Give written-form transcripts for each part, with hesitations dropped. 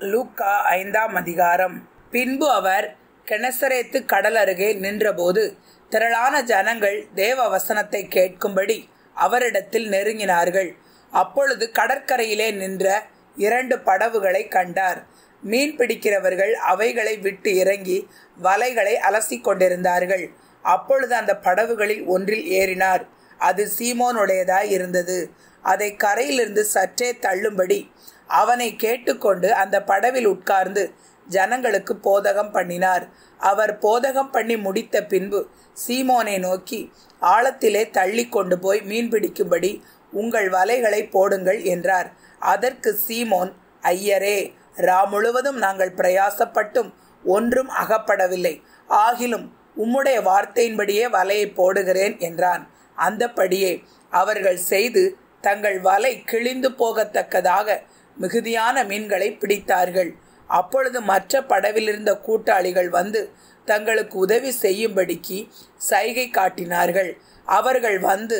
லூக்கா 5ஆம் அதிகாரம். பின்பு அவர் கெனசரேத்து கடல் அருகே நின்றபோது திரளான ஜனங்கள் தேவ வசனத்தை கேட்கும்படி அவரிடத்தில் நெருங்கினார்கள். அப்பொழுது கடற்கரையிலே நின்ற 2 படவுகளை கண்டார். மீன் பிடிக்கிறவர்கள் அவைகளை விட்டு இறங்கி வலைகளை அலசிக் கொண்டிருந்தார்கள். அப்பொழுது அந்த படவுகளில் ஒன்றில் ஏறினார். அது சீமோனுடையதாய் இருந்தது. அதை கரையிலிருந்து சற்றே தள்ளும்படி அவனை கேட்டுக்கொண்டு அந்த படவில் உட்கார்ந்து ஜனங்களுக்கு போதகம் பண்ணினார். அவர் போதகம் பண்ணி முடித்த பின்பு சீமோனை நோக்கி, ஆழத்திலே தள்ளி கொண்டு போய் மீன் பிடிக்கும்படி உங்கள் வலைகளை போடுங்கள் என்றார். அதற்கு சீமோன், ஐயரே, முழுவதும் நாங்கள் பிரயாசப்பட்டும் ஒன்றும் அகப்படவில்லை. ஆகிலும் உம்முடைய வார்த்தையின்படியே வலையை போடுகிறேன் என்றான். அந்தபடியே அவர்கள் செய்து தங்கள் வலை கிழிந்து போகத்தக்கதாக மிகுதியான மீன்களை பிடித்தார்கள். அப்பொழுது மற்ற படவிலிருந்த கூட்டாளிகள் வந்து தங்களுக்கு உதவி செய்யும்படிக்கு சைகை காட்டினார்கள். அவர்கள் வந்து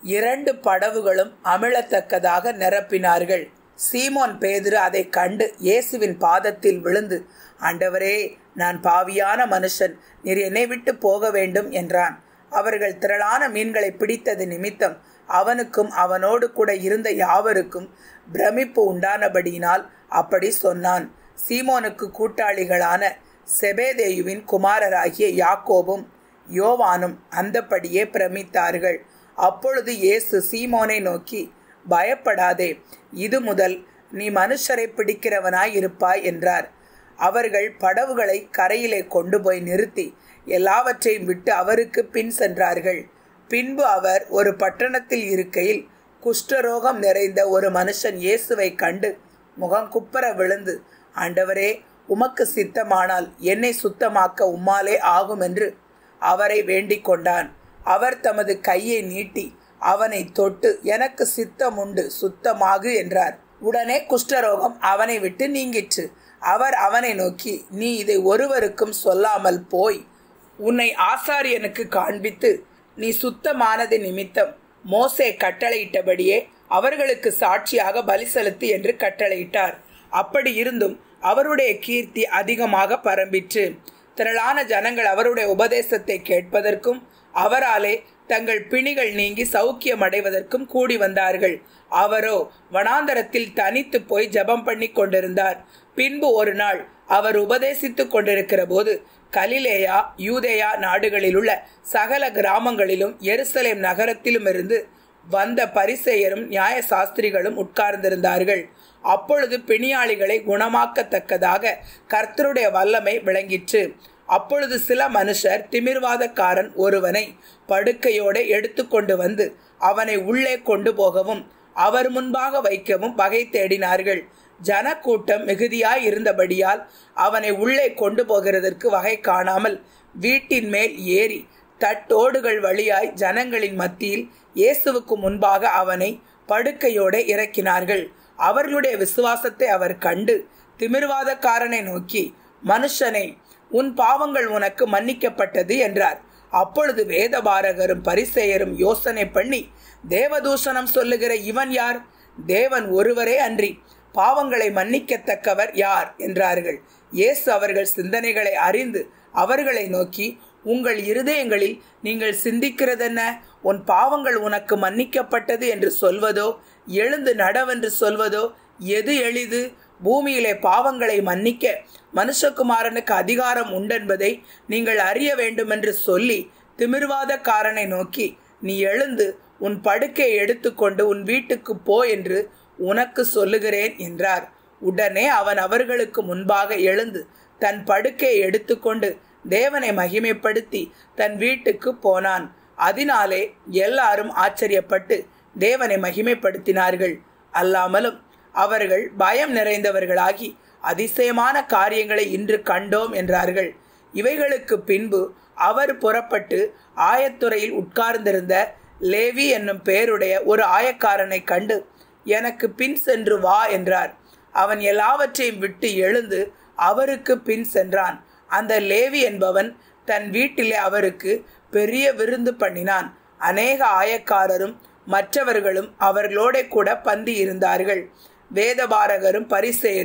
2 படவுகளும் அமிழத்தக்கதாக நிரப்பினார்கள். சீமோன் பேதுரு அதை கண்டு இயேசுவின் பாதத்தில் விழுந்து, ஆண்டவரே, நான் பாவியான மனுஷன், நீர் என்னை விட்டு போக வேண்டும் என்றான். அவர்கள் திரளான மீன்களை பிடித்தது நிமித்தம் அவனுக்கும் அவனோடு கூட இருந்த யாவருக்கும் பிரமிப்பு உண்டானபடியினால் அப்படி சொன்னான். சீமோனுக்கு கூட்டாளிகளான செபேதேயுவின் குமாரராகிய யாக்கோபும் யோவானும் அந்தபடியே பிரமித்தார்கள். அப்பொழுது இயேசு சீமோனை நோக்கி, பயப்படாதே, இது முதல் நீ மனுஷரை பிடிக்கிறவனாய் இருப்பாய் என்றார். அவர்கள் படவுகளை கரையிலே கொண்டு போய் நிறுத்தி எல்லாவற்றையும் விட்டு அவருக்கு பின் சென்றார்கள். பின்பு அவர் ஒரு பட்டணத்தில் இருக்கையில் குஷ்டரோகம் நிறைந்த ஒரு மனுஷன் இயேசுவை கண்டு முகங்குப்புற விழுந்து, ஆண்டவரே, உமக்கு சித்தமானால் என்னை சுத்தமாக்க உம்மாலே ஆகும் என்று அவரை வேண்டிக் கொண்டான். அவர் தமது கையை நீட்டி அவனை தொட்டு, எனக்கு சித்தம் உண்டு, சுத்தமாகு என்றார். உடனே குஷ்டரோகம் அவனை விட்டு நீங்கிற்று. அவர் அவனை நோக்கி, நீ இதை ஒருவருக்கும் சொல்லாமல் போய் உன்னை ஆசாரியனுக்கு காண்பித்து நீ சுத்தமானது நிமித்தம் மோசே கட்டளையிட்டபடியே அவர்களுக்கு சாட்சியாக பலி செலுத்து என்று கட்டளையிட்டார். அப்படி இருந்தும் அவருடைய கீர்த்தி அதிகமாக பரம்பிற்று. திரளான ஜனங்கள் அவருடைய உபதேசத்தை கேட்பதற்கும் அவராலே தங்கள் பிணிகள் நீங்கி சௌக்கியம் அடைவதற்கும் கூடி வந்தார்கள். அவரோ வனாந்தரத்தில் தனித்து போய் ஜெபம் பண்ணி கொண்டிருந்தார். பின்பு ஒரு நாள் அவர் உபதேசித்து கொண்டிருக்கிற போது கலிலேயா யூதேயா நாடுகளில் உள்ள சகல கிராமங்களிலும் எருசலேம் நகரத்திலும் இருந்து வந்த பரிசேயரும் நியாய சாஸ்திரிகளும் உட்கார்ந்திருந்தார்கள். அப்பொழுது பிணியாளிகளை குணமாக்கத்தக்கதாக கர்த்தருடைய வல்லமை விளங்கிற்று. அப்பொழுது சில மனுஷர் திமிர்வாதக்காரன் ஒருவனை படுக்கையோடு எடுத்து கொண்டு வந்து அவனை உள்ளே கொண்டு போகவும் அவர் முன்பாக வைக்கவும் வகை தேடினார்கள். ஜனக்கூட்டம் மிகுதியாய் இருந்தபடியால் அவனை உள்ளே கொண்டு போகிறதற்கு வகை காணாமல் வீட்டின் மேல் ஏறி தட்டோடுகள் வழியாய் ஜனங்களின் மத்தியில் இயேசுவுக்கு முன்பாக அவனை படுக்கையோடு இறக்கினார்கள். அவர்களுடைய விசுவாசத்தை அவர் கண்டு திமிர்வாதக்காரனை நோக்கி, மனுஷனே, உன் பாவங்கள் உனக்கு மன்னிக்கப்பட்டது என்றார். அப்பொழுது வேதபாரகரும் பரிசேயரும் யோசனை பண்ணி, தேவதூஷணம் சொல்லுகிற இவன் யார்? தேவன் ஒருவரே அன்றி பாவங்களை மன்னிக்கத்தக்கவர் யார் என்றார்கள். இயேசு அவர்கள் சிந்தனைகளை அறிந்து அவர்களை நோக்கி, உங்கள் இருதயங்களில் நீங்கள் சிந்திக்கிறதென்ன? உன் பாவங்கள் உனக்கு மன்னிக்கப்பட்டது என்று சொல்வதோ, எழுந்து நடவென்று சொல்வதோ எது எளிது? பூமியிலே பாவங்களை மன்னிக்க மனுஷகுமாரனுக்கு அதிகாரம் உண்டென்பதை நீங்கள் அறிய வேண்டுமென்று சொல்லி திமிர்வாதக்காரனை நோக்கி, நீ எழுந்து உன் படுக்கையை எடுத்துக்கொண்டு உன் வீட்டுக்கு போ என்று உனக்கு சொல்லுகிறேன் என்றார். உடனே அவன் அவர்களுக்கு முன்பாக எழுந்து தன் படுக்கையை எடுத்துக்கொண்டு தேவனை மகிமைப்படுத்தி தன் வீட்டுக்கு போனான். அதனாலே எல்லாரும் ஆச்சரியப்பட்டு தேவனை மகிமைப்படுத்தினார்கள். அல்லாமலும் அவர்கள் பயம் நிறைந்தவர்களாகி அதிசயமான காரியங்களை இன்று கண்டோம் என்றார்கள். இவைகளுக்கு பின்பு அவர் புறப்பட்டு ஆயத்துறையில் உட்கார்ந்திருந்த லேவி என்னும் பெயருடைய ஒரு ஆயக்காரனை கண்டு, எனக்கு பின் சென்று வா என்றார். அவன் எல்லாவற்றையும் விட்டு எழுந்து அவருக்கு பின் சென்றான். அந்த லேவி என்பவன் தன் வீட்டிலே அவருக்கு பெரிய விருந்து பண்ணினான். அநேக ஆயக்காரரும் மற்றவர்களும் அவர்களோட கூட பந்தி இருந்தார்கள். வேதபாரகரும் பரிசேயரும்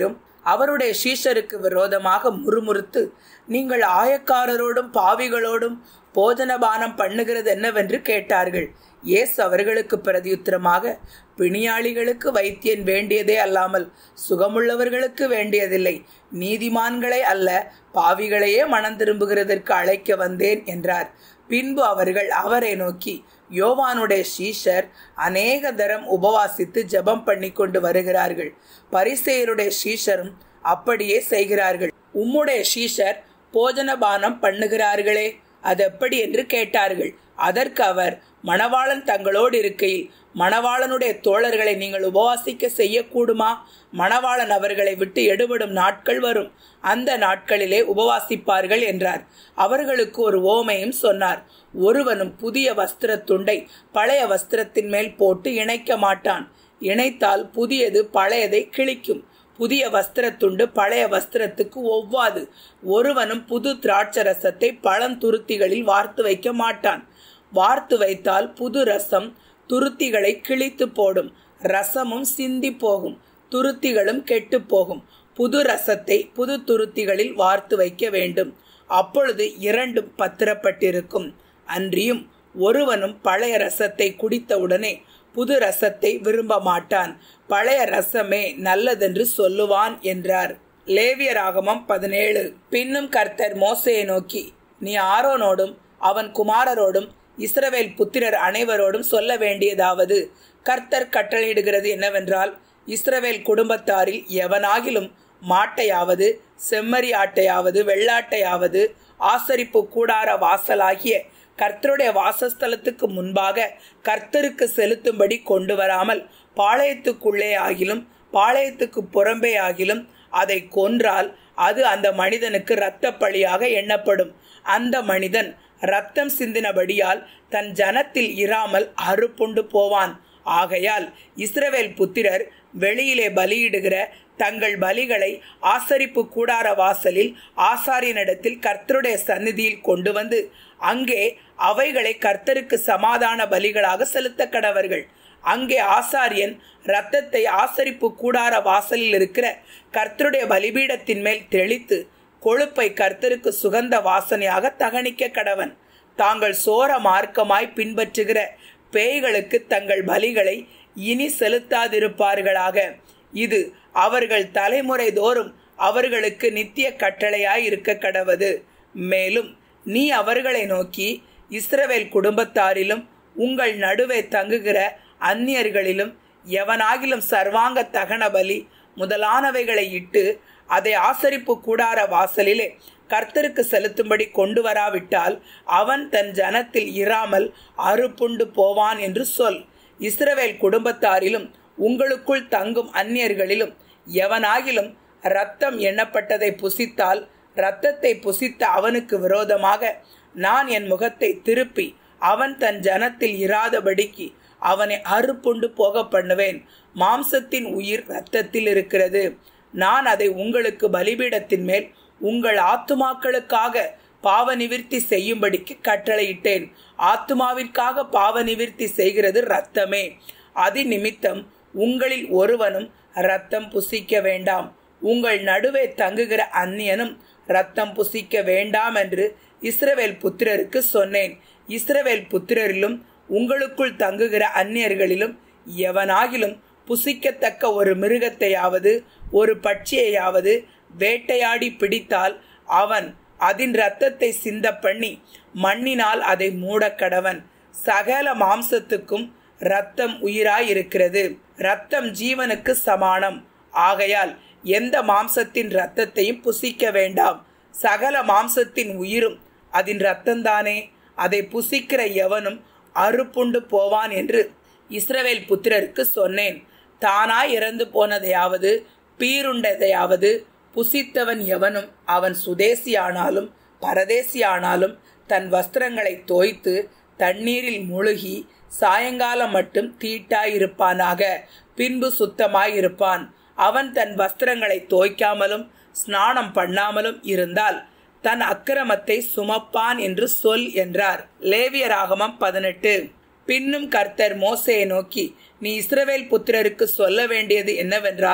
அவருடைய சீஷருக்கு விரோதமாக முறுமுறுத்து, நீங்கள் ஆயக்காரரோடும் பாவிகளோடும் போஜனபானம் பண்ணுகிறது என்னவென்று கேட்டார்கள். இயேசு அவர்களுக்கு பிரதியுத்தரமாக, பிணியாளிகளுக்கு வைத்தியன் வேண்டியதே அல்லாமல் சுகமுள்ளவர்களுக்கு வேண்டியதில்லை, நீதிமான்களை அல்ல பாவிகளையே மனம் திரும்புகிறதற்கு அழைக்க வந்தேன் என்றார். பின்பு அவர்கள் அவரை நோக்கி, யோவானுடைய சீஷர் அநேக தரம் உபவாசித்து ஜெபம் பண்ணி கொண்டு வருகிறார்கள், பரிசேயருடைய சீஷரும் அப்படியே செய்கிறார்கள், உம்முடைய சீஷர் போஜனபானம் பண்ணுகிறார்களே, அது எப்படி என்று கேட்டார்கள். அதற்கு அவர், மணவாளன் தங்களோடு இருக்கையில் மணவாளனுடைய தோழர்களை நீங்கள் உபவாசிக்க செய்யக்கூடுமா? மணவாளன் அவர்களை விட்டு எடுபடும் நாட்கள் வரும், அந்த நாட்களிலே உபவாசிப்பார்கள் என்றார். அவர்களுக்கு ஒரு ஓமையும் சொன்னார். ஒருவனும் புதிய வஸ்திர துண்டை பழைய வஸ்திரத்தின் மேல் போட்டு இணைக்க மாட்டான், இணைத்தால் புதியது பழையதை கிழிக்கும், புதிய வஸ்திரத்துண்டு பழைய வஸ்திரத்துக்கு ஒவ்வாது. ஒருவனும் புது திராட்சரசத்தை பழந்துருத்திகளில் வார்த்து வைக்க மாட்டான், வார்த்து வைத்தால் புது ரசம் துருத்திகளை கிழித்து போடும், ரசமும் சிந்தி போகும், துருத்திகளும் கெட்டு போகும். புது ரசத்தை புது துருத்திகளில் வார்த்து வைக்க வேண்டும், அப்பொழுது இரண்டும் பத்திரப்பட்டிருக்கும். அன்றியும் ஒருவனும் பழைய ரசத்தை குடித்தவுடனே புது ரசத்தை விரும்ப மாட்டான், பழைய ரசமே நல்லதென்று சொல்லுவான் என்றார். லேவியராகமம் 17. பின்னும் கர்த்தர் மோசேயை நோக்கி, நீ ஆரோனோடும் அவன் குமாரரோடும் இஸ்ரவேல் புத்திரர் அனைவரோடும் சொல்ல வேண்டியதாவது, கர்த்தர் கட்டளையிடுகிறது என்னவென்றால், இஸ்ரவேல் குடும்பத்தாரில் எவனாகிலும் மாட்டையாவது செம்மறி ஆட்டையாவது வெள்ளாட்டையாவது ஆசரிப்பு கூடார வாசலாகிய கர்த்தருடைய வாசஸ்தலத்துக்கு முன்பாக கர்த்தருக்கு செலுத்தும்படி கொண்டு வராமல் பாளையத்துக்குள்ளே ஆகிலும் பாளையத்துக்கு புறம்பே ஆகிலும் அதை கொன்றால் அது அந்த மனிதனுக்கு இரத்த பழியாக எண்ணப்படும். அந்த மனிதன் இரத்தம் சிந்தினபடியால் தன் ஜனத்தில் இராமல் அறுப்புண்டு போவான். ஆகையால் இஸ்ரவேல் புத்திரர் வெளியிலே பலியிடுகிற தங்கள் பலிகளை ஆசரிப்பு கூடார வாசலில் ஆசாரியனிடத்தில் கர்த்தருடைய சந்நிதியில் கொண்டு வந்து அங்கே அவைகளை கர்த்தருக்கு சமாதான பலிகளாக செலுத்த கடவர்கள். அங்கே ஆசாரியன் இரத்தத்தை ஆசரிப்பு கூடார வாசலில் இருக்கிற கர்த்தருடைய பலிபீடத்தின் மேல் தெளித்து கொழுப்பை கர்த்தருக்கு சுகந்த வாசனையாக தகனிக்க கடவன். தாங்கள் சோர மார்க்கமாய் பின்பற்றுகிற பேய்களுக்கு தங்கள் பலிகளை இனி செலுத்தாதிருப்பார்களாக. இது அவர்கள் தலைமுறை தோறும் அவர்களுக்கு நித்திய கட்டளையாய் இருக்க கடவது. மேலும் நீ அவர்களை நோக்கி, இஸ்ரவேல் குடும்பத்தாரிலும் உங்கள் நடுவே தங்குகிற அந்நியர்களிலும் எவனாகிலும் சர்வாங்க தகன பலி முதலானவைகளை இட்டு அதை ஆசரிப்பு கூடார வாசலிலே கர்த்தருக்கு செலுத்தும்படி கொண்டு வராவிட்டால் அவன் தன் ஜனத்தில் இராமல் அறுப்புண்டு போவான் என்று சொல். இஸ்ரவேல் குடும்பத்தாரிலும் உங்களுக்குள் தங்கும் அந்நியர்களிலும் எவனாகிலும் இரத்தம் எண்ணப்பட்டதை புசித்தால் இரத்தத்தை புசித்த அவனுக்கு விரோதமாக நான் என் முகத்தை திருப்பி அவன் தன் ஜனத்தில் இராதபடிக்கு அவனை அறுப்புண்டு போக பண்ணுவேன். மாம்சத்தின் உயிர் இரத்தத்தில் இருக்கிறது. நான் அதை உங்களுக்கு பலிபீடத்தின் மேல் உங்கள் ஆத்துமாக்களுக்காக பாவ நிவிர்த்தி செய்யும்படிக்கு கட்டளையிட்டேன். ஆத்துமாவிற்காக பாவ நிவிர்த்தி செய்கிறது இரத்தமே. அதி நிமித்தம் உங்களில் ஒருவனும் இரத்தம் புசிக்க வேண்டாம். உங்கள் நடுவே தங்குகிற அந்நியனும் இரத்தம் புசிக்க வேண்டாம் என்று இஸ்ரவேல் புத்திரருக்கு சொன்னேன். இஸ்ரவேல் புத்திரரிலும் உங்களுக்குள் தங்குகிற அந்நியர்களிலும் எவனாகிலும் புசிக்கத்தக்க ஒரு மிருகத்தையாவது ஒரு பட்சியையாவது வேட்டையாடி பிடித்தால் அவன் அதன் இரத்தத்தை சிந்த பண்ணி மண்ணினால் அதை மூடக்கடவன். சகல மாம்சத்துக்கும் இரத்தம் உயிராயிருக்கிறது. இரத்தம் ஜீவனுக்கு சமானம். ஆகையால் எந்த மாம்சத்தின் இரத்தத்தையும் புசிக்க வேண்டாம். சகல மாம்சத்தின் உயிரும் அதன் இரத்தந்தானே. அதை புசிக்கிற எவனும் அறுப்புண்டு போவான் என்று இஸ்ரவேல் புத்திரருக்கு சொன்னேன். தானாய் இறந்து போனதையாவது பீருண்டதையாவது புசித்தவன் எவனும் அவன் சுதேசியானாலும் பரதேசியானாலும் தன் வஸ்திரங்களை தோய்த்து தண்ணீரில் முழுகி சாயங்காலம் மட்டும் தீட்டாயிருப்பானாக, பின்பு சுத்தமாயிருப்பான். அவன் தன் வஸ்திரங்களை தோய்க்காமலும் ஸ்நானம் பண்ணாமலும் இருந்தால் தன் அக்கிரமத்தை சுமப்பான் என்று சொல் என்றார். லேவியராகமம் 18. பின்னும் கர்த்தர் மோசேயை நோக்கி, நீ இஸ்ரவேல் புத்திரருக்கு சொல்ல வேண்டியது என்னவென்றால்,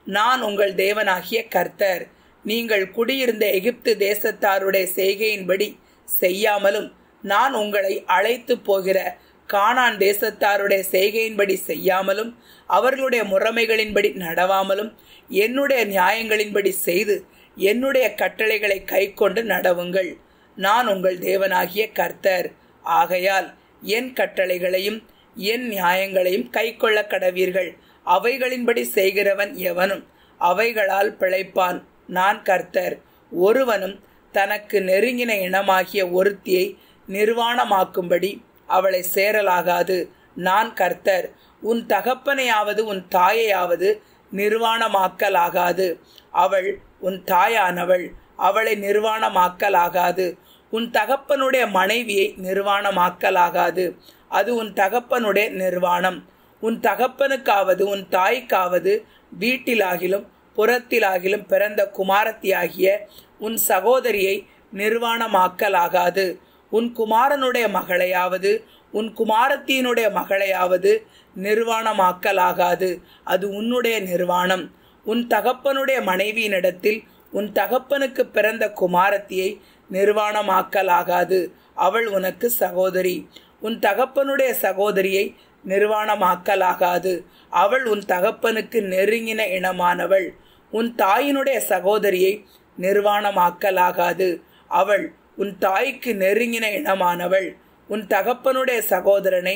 நான் உங்கள் தேவனாகிய கர்த்தர். நீங்கள் குடியிருந்த எகிப்து தேசத்தாருடைய செய்கையின்படி செய்யாமலும், நான் உங்களை அழைத்து போகிற கானான் தேசத்தாருடைய செய்கையின்படி செய்யாமலும், அவர்களுடைய முறைமைகளின்படி நடவாமலும், என்னுடைய நியாயங்களின்படி செய்து என்னுடைய கட்டளைகளை கைக்கொண்டு நடவுங்கள். நான் உங்கள் தேவனாகிய கர்த்தர். ஆகையால் என் கட்டளைகளையும் என் நியாயங்களையும் கைக்கொள்ள கடவீர்கள். அவைகளின்படி செய்கிறவன் எவனும் அவைகளால் பிழைப்பான். நான் கர்த்தர். ஒருவனும் தனக்கு நெருங்கின இனமாகிய ஒருத்தியை நிர்வாணமாக்கும்படி அவளை சேரலாகாது. நான் கர்த்தர். உன் தகப்பனையாவது உன் தாயையாவது நிர்வாணமாக்கலாகாது. அவள் உன் தாயானவள், அவளை நிர்வாணமாக்கலாகாது. உன் தகப்பனுடைய மனைவியை நிர்வாணமாக்கலாகாது. அது உன் தகப்பனுடைய நிர்வாணம். உன் தகப்பனுக்காவது உன் தாய்க்காவது வீட்டிலாகிலும் புறத்திலாகிலும் பிறந்த குமாரத்தியாகிய உன் சகோதரியை நிர்வாணமாக்கலாகாது. உன் குமாரனுடைய மகளையாவது உன் குமாரத்தியினுடைய மகளையாவது நிர்வாணமாக்கலாகாது. அது உன்னுடைய நிர்வாணம். உன் தகப்பனுடைய மனைவியினிடத்தில் உன் தகப்பனுக்கு பிறந்த குமாரத்தியை நிர்வாணமாக்கலாகாது. அவள் உனக்கு சகோதரி. உன் தகப்பனுடைய சகோதரியை நிர்வாணமாக்கலாகாது. அவள் உன் தகப்பனுக்கு நெருங்கின இனமானவள். உன் தாயினுடைய சகோதரியை நிர்வாணமாக்கலாகாது. அவள் உன் தாய்க்கு நெருங்கின இனமானவள். உன் தகப்பனுடைய சகோதரனை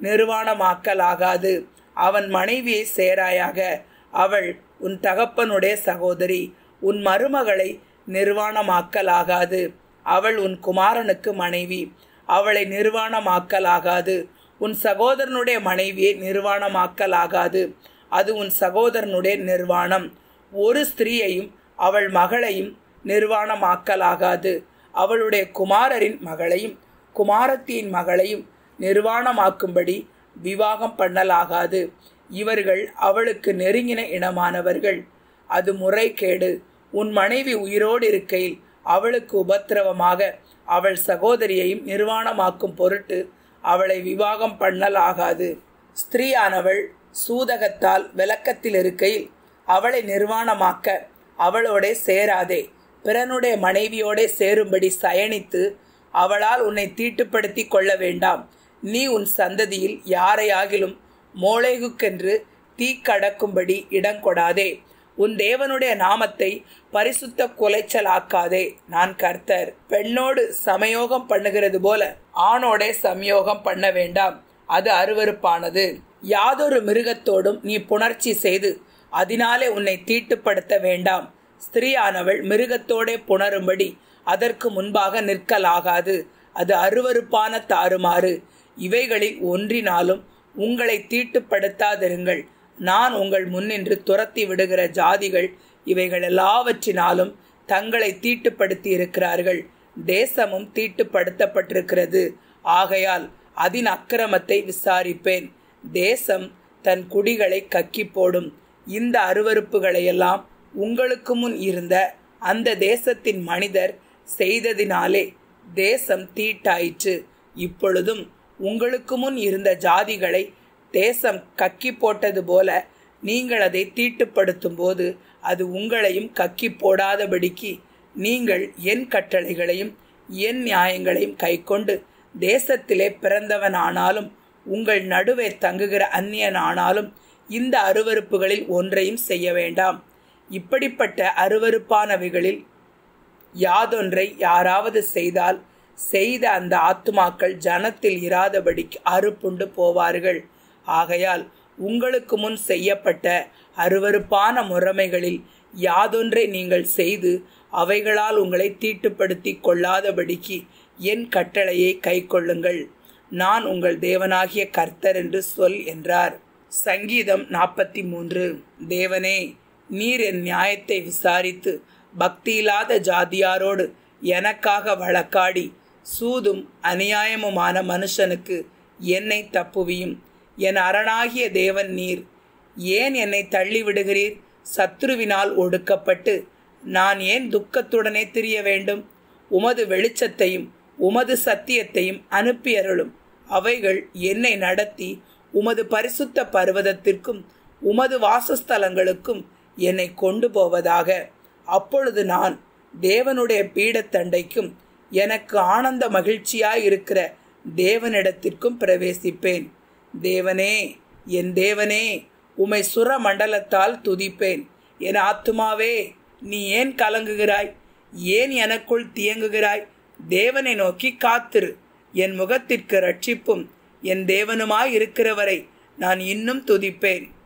நிர்வாணமாக்கலாகாது. அவன் மனைவியை சேராயாக. அவள் உன் தகப்பனுடைய சகோதரி. உன் மருமகளை நிர்வாணமாக்கலாகாது. அவள் உன் குமாரனுக்கு மனைவி. அவளை நிர்வாணமாக்கலாகாது. உன் சகோதரனுடைய மனைவியை நிர்வாணமாக்கலாகாது. அது உன் சகோதரனுடைய நிர்வாணம். ஒரு ஸ்திரீயையும் அவள் மகளையும் நிர்வாணமாக்கலாகாது. அவளுடைய குமாரரின் மகளையும் குமாரத்தியின் மகளையும் நிர்வாணமாக்கும்படி விவாகம் பண்ணலாகாது. இவர்கள் அவளுக்கு நெருங்கின இனமானவர்கள். அது முறைகேடு. உன் மனைவி உயிரோடு இருக்கையில் அவளுக்கு உபத்திரவமாக அவள் சகோதரியையும் நிர்வாணமாக்கும் பொருட்டு அவளை விவாகம் பண்ணலாகாது. ஸ்திரீயானவள் சூதகத்தால் விலக்கத்தில் இருக்கையில் அவளை நிர்வாணமாக்க அவளோடே சேராதே. பிறனுடைய மனைவியோடே சேரும்படி சயனித்து அவளால் உன்னை தீட்டுப்படுத்தி கொள்ள வேண்டாம். நீ உன் சந்ததியில் யாரையாகிலும் மோளேகுக்கென்று தீக்கடக்கும்படி இடங்கொடாதே. உன் தேவனுடைய நாமத்தை பரிசுத்த குலைச்சலாக்காதே. நான் கர்த்தர். பெண்ணோடு சமயோகம் பண்ணுகிறது போல ஆணோடே சமயோகம் பண்ண வேண்டாம். அது அருவருப்பானது. யாதொரு மிருகத்தோடும் நீ புணர்ச்சி செய்து அதனாலே உன்னை தீட்டுப்படுத்த வேண்டாம். ஸ்திரீயானவள் மிருகத்தோடே புணரும்படி அதற்கு முன்பாக நிற்கலாகாது. அது அருவருப்பான தாறுமாறு. இவைகளில் ஒன்றினாலும் உங்களை தீட்டுப்படுத்தாதிருங்கள். நான் உங்கள் முன்னின்று துரத்தி விடுகிற ஜாதிகள் இவைகள் எல்லாவற்றினாலும் தங்களை தீட்டுப்படுத்தி இருக்கிறார்கள். தேசமும் தீட்டுப்படுத்தப்பட்டிருக்கிறது. ஆகையால் அதன் அக்கிரமத்தை விசாரிப்பேன். தேசம் தன் குடிகளை கக்கி போடும். இந்த அருவருப்புகளையெல்லாம் உங்களுக்கு முன் இருந்த அந்த தேசத்தின் மனிதர் செய்ததினாலே தேசம் தீட்டாயிற்று. இப்பொழுதும் உங்களுக்கு முன் இருந்த ஜாதிகளை தேசம் கக்கி போட்டது போல நீங்கள் அதை தீட்டுப்படுத்தும் போது அது உங்களையும் கக்கி போடாதபடிக்கு நீங்கள் என் கட்டளைகளையும் என் நியாயங்களையும் கைக்கொண்டு தேசத்திலே பிறந்தவனானாலும் உங்கள் நடுவே தங்குகிற அந்நியனானாலும் இந்த அருவருப்புகளில் ஒன்றையும் செய்ய வேண்டாம். இப்படிப்பட்ட அருவருப்பானவைகளில் யாதொன்றை யாராவது செய்தால் செய்த அந்த ஆத்துமாக்கள் ஜனத்தில் இராதபடிக்கு அறுப்புண்டு போவார்கள். ஆகையால் உங்களுக்கு முன் செய்யப்பட்ட அருவருப்பான முறைமைகளில் யாதொன்றை நீங்கள் செய்து அவைகளால் உங்களை தீட்டுப்படுத்தி கொள்ளாதபடிக்கு என் கட்டளையை கைக்கொள்ளுங்கள். நான் உங்கள் தேவனாகிய கர்த்தர் என்று சொல் என்றார். சங்கீதம் 43. தேவனே, நீர் என் நியாயத்தை விசாரித்து பக்தியில்லாத ஜாதியாரோடு எனக்காக வழக்காடி சூதும் அநியாயமுமான மனுஷனுக்கு என்னை தப்புவியும். என் அரணாகிய தேவன் நீர். ஏன் என்னை தள்ளிவிடுகிறீர்? சத்துருவினால் ஒடுக்கப்பட்டு நான் ஏன் துக்கத்துடனே திரிய வேண்டும்? உமது வெளிச்சத்தையும் உமது சத்தியத்தையும் அனுப்பியருளும். அவைகள் என்னை நடத்தி உமது பரிசுத்த பர்வதத்திற்கும் உமது வாசஸ்தலங்களுக்கும் என்னை கொண்டு போவதாக. அப்பொழுது நான் தேவனுடைய பீடத்தண்டைக்கும் எனக்கு ஆனந்த மகிழ்ச்சியாயிருக்கிற தேவனிடத்திற்கும் பிரவேசிப்பேன். தேவனே, என் தேவனே, உம்மை சுர மண்டலத்தால் துதிப்பேன். என் ஆத்துமாவே, நீ ஏன் கலங்குகிறாய்? ஏன் எனக்குள் தியங்குகிறாய்? தேவனை நோக்கி காத்திரு. என் முகத்திற்கு இரட்சிப்பும் என் தேவனுமாயிருக்கிறவரை நான் இன்னும் துதிப்பேன்.